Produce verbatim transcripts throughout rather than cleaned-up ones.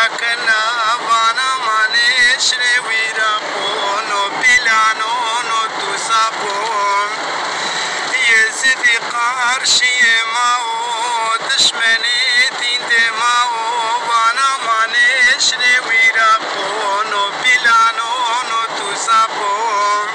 كنا وانا ما نشري ويرقون وبلانون وتصابون يزدي قارشي ماو دشمني دين دماو وانا ما نشري ويرقون وبلانون وتصابون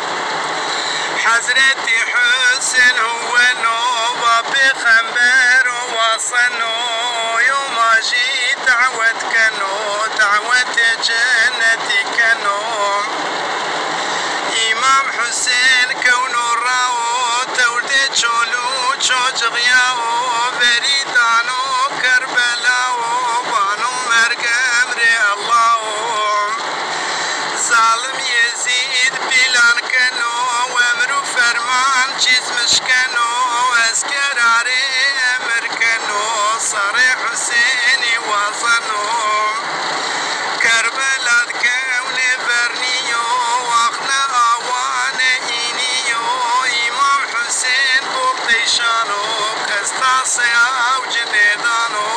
حضرت حسين هو نوبة بخمبر وصنو يوم اجي دعوة كانو دعوة جنتي كانو امام حسين كونو راو تولد شولو تشوج غياو بريدانو كربلاو بانو مرقم ري الله ظالم يزيد بلان كانو وامرو فرمان جيز مشكانو اسكراري امر كانو صري حسيني وصنو كربلاء كوني برنيو واخنا اوان اينيو امام حسين بوطيشانو كستاسي او جنيدانو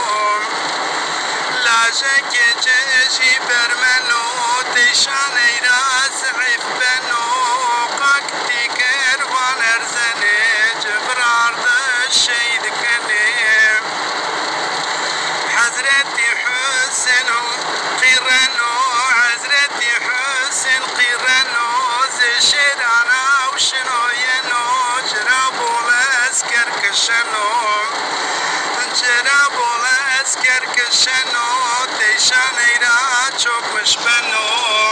لاجك جيجي برمنو تيشان ايراز عف بنو قاك تيكر وان ارزني جبرار الشيد كنيم حضرتي حسين قيرانو حضرتي حسين قيرانو زي شيرانا وشنو ينو جرابو الاسكر كشنو جرابو الاسكر كشنو تيشان ايرا چوك مشبنو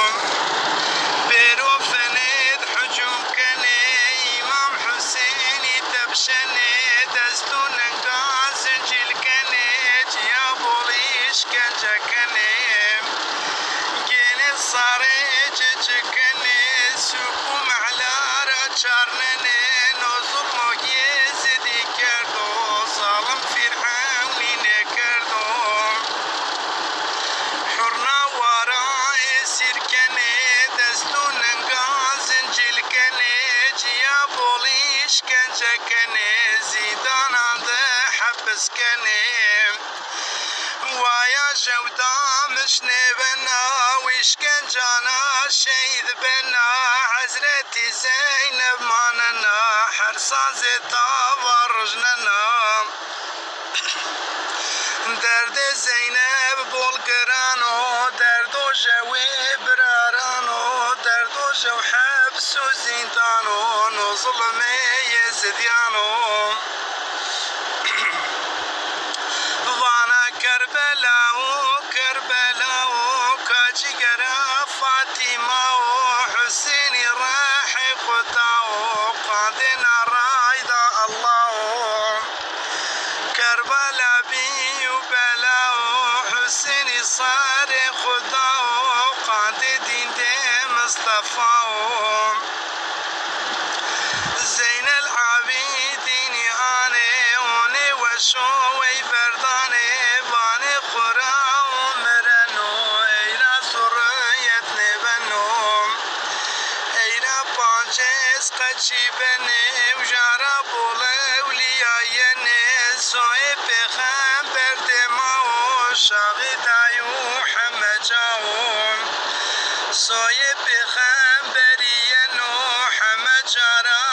بيرو فنيد حجوم كني امام حسيني تبشني دستو ننقاز جيل كني يا بوليش كنجا كني جيني صاري جكني سوكو معلارة شارنني نوزو مويزدي كردو ظالم فرعوني نكردو حرنا وراي سيركني دستو ننقاز جيل كني يا بوليش كنجا كني زيدان عند حبس كني ويا جودا مش نبنا ويش كان جانا شيد بنا حزرتي زينب ماننا حرصا زيتا ورجننا درد زينب بولقرانو دردو جوي برارانو دردو جو حبس وزندانو نظلمي يزديانو وانا كربلاو كربلاو كاجي قرا فاطمه وحسيني راح قداو قادنا رايدا الله كربلا بي وبلاو حسيني صار خداو قاد دين دي مصطفاو زين العابدين هاني وني وشوي برداني باني قرا ومرنو الى سرية نبنو الى بانجيس قد جيبني وجارة بولوليايني سوي بخمبر دماو شاغد عيو حمد جاو سوي بخمبري نوح حمد جارة